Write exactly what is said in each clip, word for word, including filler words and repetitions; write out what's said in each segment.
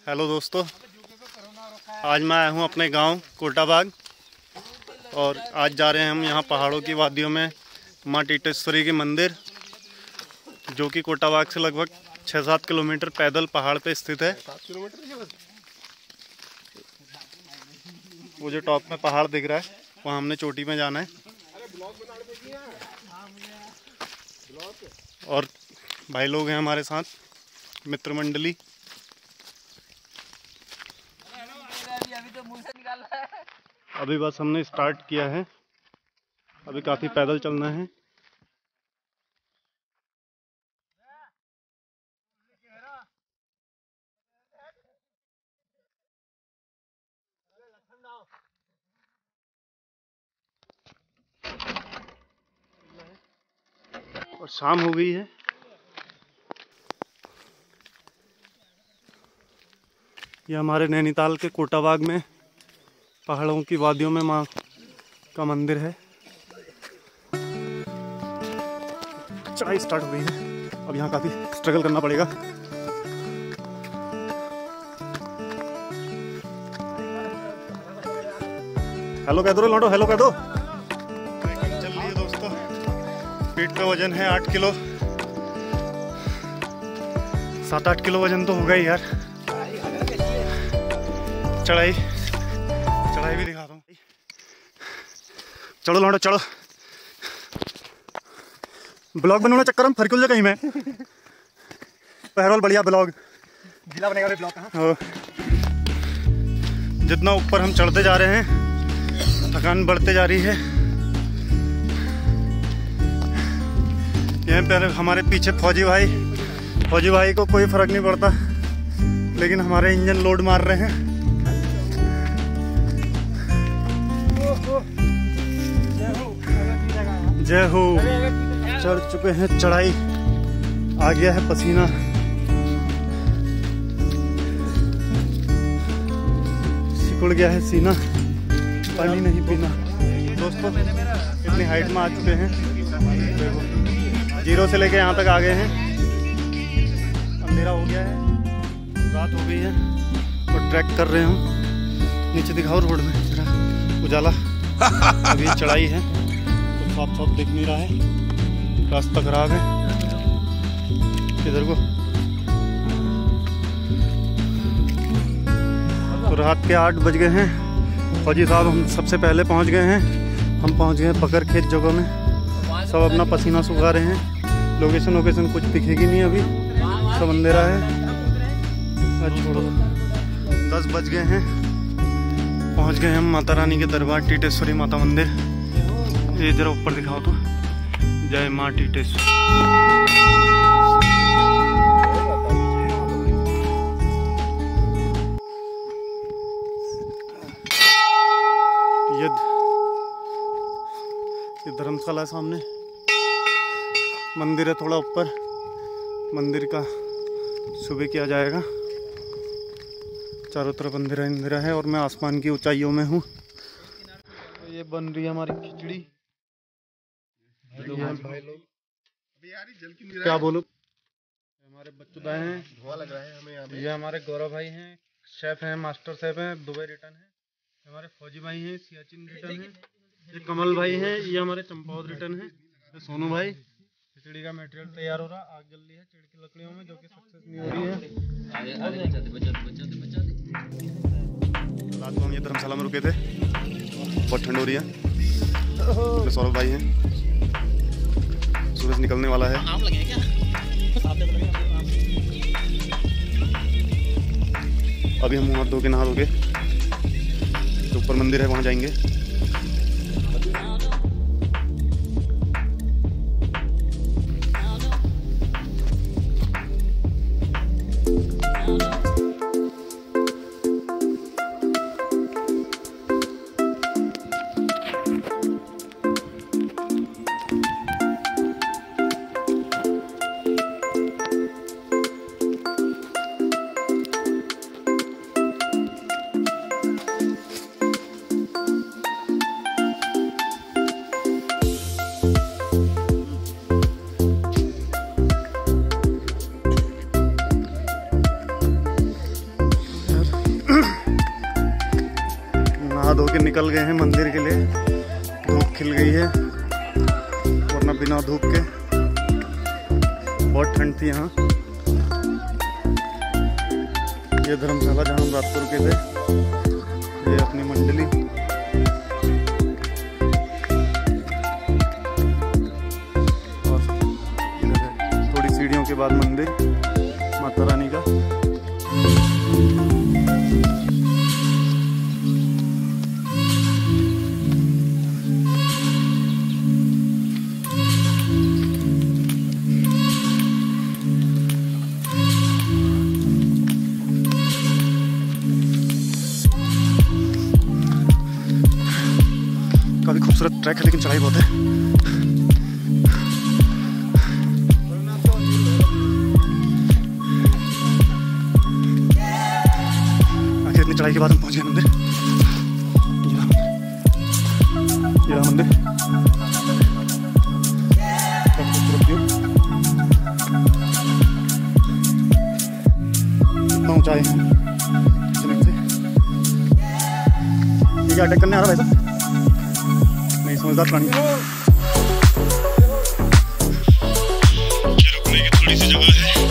Hello दोस्तों, आज मैं आया हूँ अपने गांव कोटाबाग और आज जा रहे हैं हम यहाँ पहाड़ों की वादियों में माँ टीटेश्वरी के मंदिर, जो कि कोटाबाग से लगभग छः सात किलोमीटर पैदल पहाड़ पे स्थित है। वो जो टॉप में पहाड़ दिख रहा है वहाँ हमने चोटी में जाना है। और भाई लोग हैं हमारे साथ, मित्र मंडली। अभी बस हमने स्टार्ट किया है, अभी काफ़ी पैदल चलना है। और शाम हो गई है। ये हमारे नैनीताल के कोटाबाग में पहाड़ों की वादियों में माँ का मंदिर है। चढ़ाई स्टार्ट हो गई है, अब यहाँ काफ़ी स्ट्रगल करना पड़ेगा। हेलो कह दो लौटो, हेलो कह दो। चल रही है दोस्तों, पीठ पे वजन है आठ किलो, सात आठ किलो वजन तो होगा ही यार। चढ़ाई चढ़ाई भी दिखाता हूँ। चलो लौटो चलो, ब्लॉग बनाना चक्कर हम फरकुल कहीं में पहरोल बढ़िया ब्लॉग जिला बनेगा ब्लॉग कहाँ। जितना ऊपर हम चढ़ते जा रहे हैं थकान बढ़ते जा रही है। यहाँ पर हमारे पीछे फौजी भाई फौजी भाई को कोई फर्क नहीं पड़ता, लेकिन हमारे इंजन लोड मार रहे हैं। जय हो। चढ़ चुके हैं, चढ़ाई आ गया है पसीना। सिकुड़ गया है सीना, पानी नहीं पीना। दोस्तों इतनी हाइट में आ चुके हैं, देखो जीरो से लेके यहाँ तक आ गए हैं। अंधेरा हो गया है, रात हो गई है और ट्रैक कर रहे हैं। नीचे दिखाओ रोड में जरा उजाला। अभी चढ़ाई है तो साफ साफ दिख नहीं रहा है, रास्ता खराब है। इधर को तो रात के आठ बज गए हैं। फौजी साहब हम सबसे पहले पहुंच गए हैं। हम पहुंच गए हैं पकड़ खेत जगह में। सब अपना पसीना सुखा रहे हैं। लोकेशन वोकेशन कुछ दिखेगी नहीं अभी, सब अंधेरा है। छोड़ो, दस बज गए हैं। पहुंच गए हम माता रानी के दरबार, टीटेश्वरी माता मंदिर। ये जरा ऊपर दिखाओ तो, जय माँ टीटेश्वरी। ये ये धर्मशाला सामने मंदिर है, थोड़ा ऊपर मंदिर का सुबह किया जाएगा। चारों तरफ अंधेरा अंधेरा है और मैं आसमान की ऊंचाइयों में हूँ। ये बन रही है हमारी खिचड़ी। भाई लोग क्या बोलो, हमारे बच्चों हैं, धुआं लग रहा है हमें यहाँ पे। ये हमारे गौरव भाई हैं, शेफ हैं, मास्टर शेफ हैं, दुबई रिटर्न है। हमारे फौजी भाई हैं, सियाचिन रिटर्न है। ये कमल भाई हैं, ये हमारे चंपावत रिटर्न है। ये सोनू भाई। खिचड़ी का मटेरियल तैयार हो रहा, आग जल रही है चिड़ की लकड़ियों में, जो कि सक्सेस नहीं हो रही है। रात को हम ये धर्मशाला में रुके थे, बहुत ठंड हो रही है। सौरभ भाई हैं, सूरज निकलने वाला है। अभी हम मुँह हाथ धो के नहा धोके जो ऊपर मंदिर है वहाँ जाएंगे। निकल गए हैं मंदिर के लिए। धूप खिल गई है, वरना बिना धूप के बहुत ठंड थी यहाँ। ये धर्मशाला जहाँ हम रात को रुके थे, ये अपनी मंडली। और इधर है थोड़ी सीढ़ियों के बाद मंदिर माता रानी का। काफी खूबसूरत ट्रैक है, लेकिन चढ़ाई बहुत है। आखिर इतनी चढ़ाई के बाद हम पहुंच गए मंदिर। ये रहा मंदिर, बहुत खूबसूरत व्यू। इतना ऊंचाई है, ये क्या अटैक करने आ रहा है भाई साहब? नहीं समझदार प्राणी। रुकने की थोड़ी सी जगह है,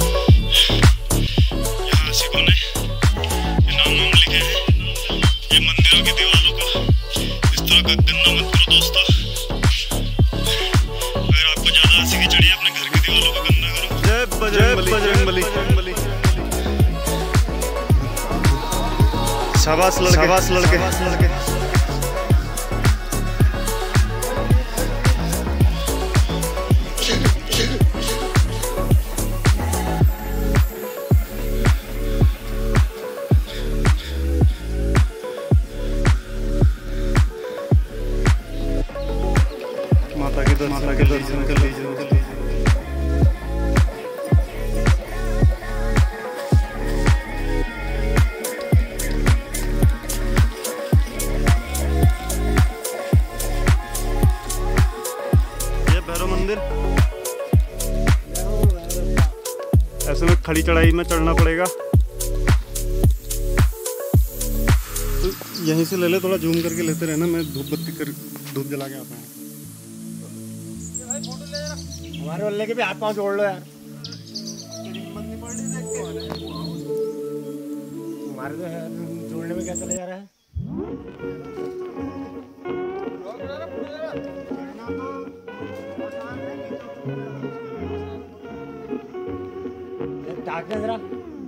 यहाँ सिखों ने नाम नाम लिखे हैं। ये मंदिरों की दीवारों को इस तरह का गंदा मत करो दोस्तों। अगर आपको ज्यादा हंसी की चढ़ी है, अपने घर की दीवारों को गंदा करो। जय बजरंगबली। शाबाश लड़के, शाबाश लड़के, शाबाश लड़के। माता के दर्शन माता के दर्शन कर लीजिए। ये भैरव मंदिर, ऐसे में खड़ी चढ़ाई में चढ़ना पड़ेगा। तो यहीं से ले ले, थोड़ा जूम करके लेते रहना। मैं धूप बत्ती कर धूप जला के आता हूँ। हमारे वाले के भी हाथ पांव जोड़ लो यार। हमारे तो है, जोड़ने में क्या चला जा रहा है? डार्कनेस जरा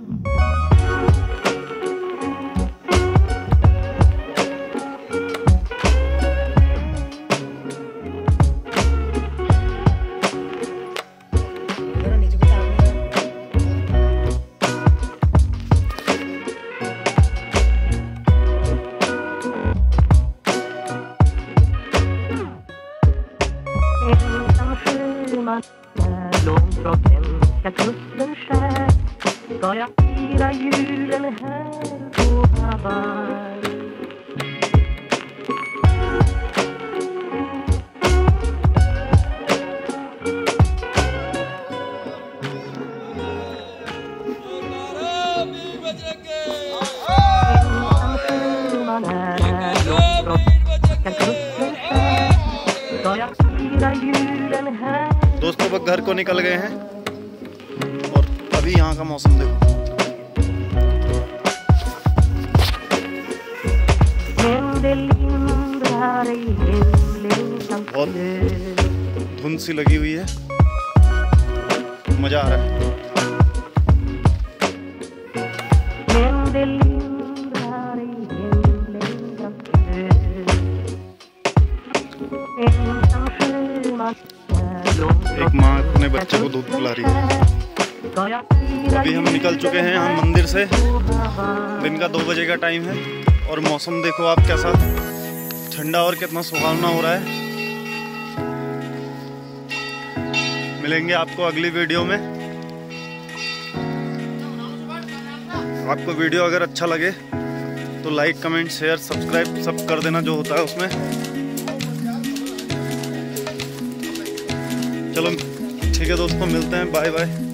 långt från hemska kusten skär ska jag fira julen här på Hawaii. Ensam sjöman är långt från hemska kusten skär ska jag fira julen här. दोस्तों वो घर को निकल गए हैं और अभी यहाँ का मौसम देखो। बहुत धुंध सी लगी हुई है, मजा आ रहा है। एक माँ अपने बच्चे को दूध पिला रही है। अभी हम निकल चुके हैं यहाँ मंदिर से। दिन का दो बजे का टाइम है और मौसम देखो आप कैसा ठंडा और कितना सुहावना हो रहा है। मिलेंगे आपको अगली वीडियो में। आपको वीडियो अगर अच्छा लगे तो लाइक, कमेंट, शेयर, सब्सक्राइब सब कर देना जो होता है उसमें। चलो ठीक है दोस्तों, मिलते हैं, बाय बाय।